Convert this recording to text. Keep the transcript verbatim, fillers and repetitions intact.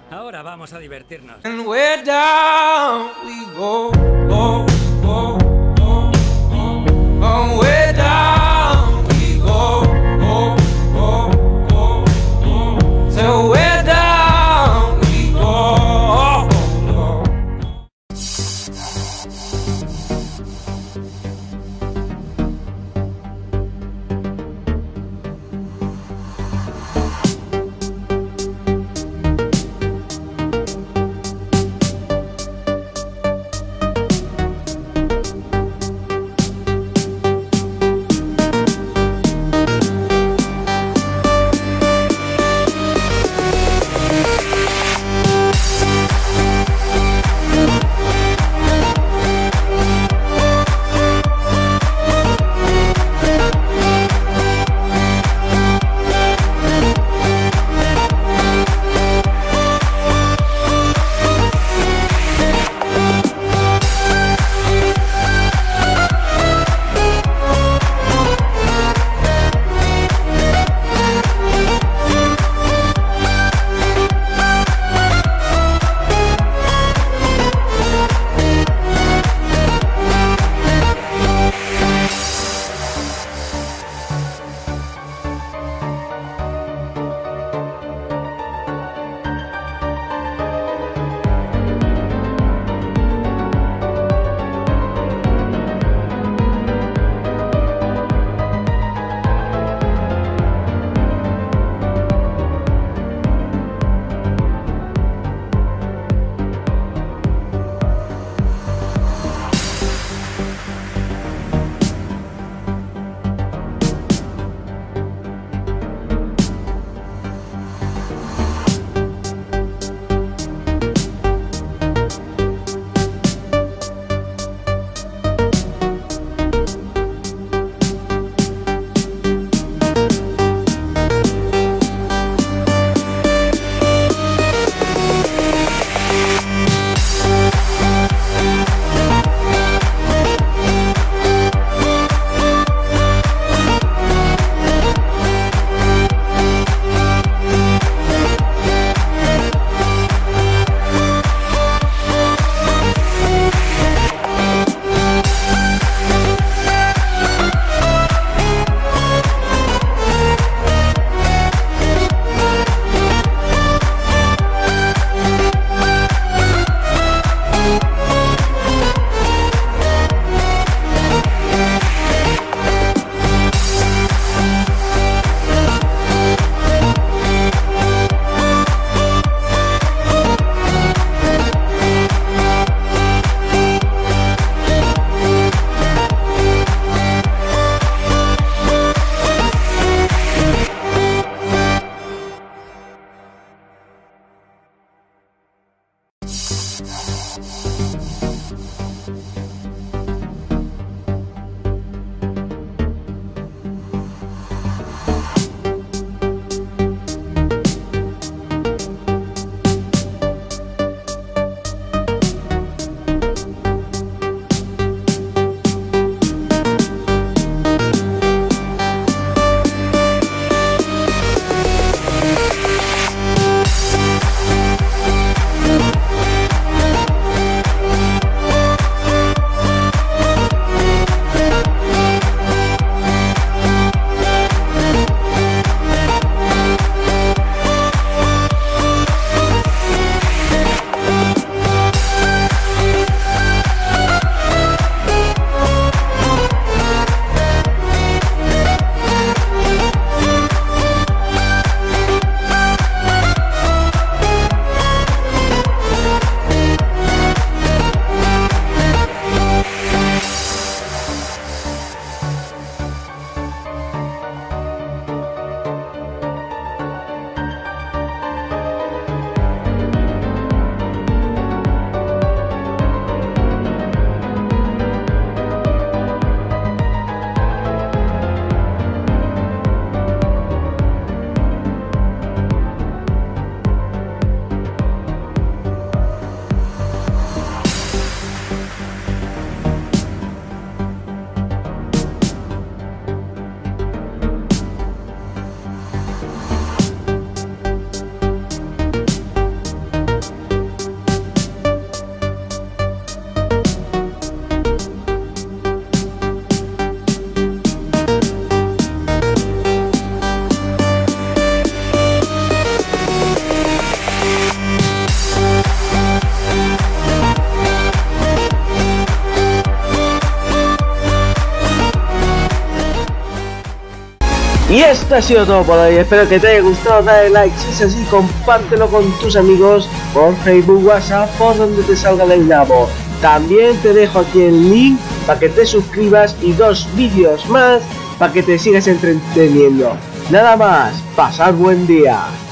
Ahora vamos a divertirnos. And we're down, we go, go, go, go, go. Oh, we're down, we go, go, go, go, go. So we're down, we go, go, go. Y esto ha sido todo por hoy, espero que te haya gustado, dale like, si es así compártelo con tus amigos por Facebook, WhatsApp, por donde te salga el enlace. También te dejo aquí el link para que te suscribas y dos vídeos más para que te sigas entreteniendo. Nada más, pasar buen día.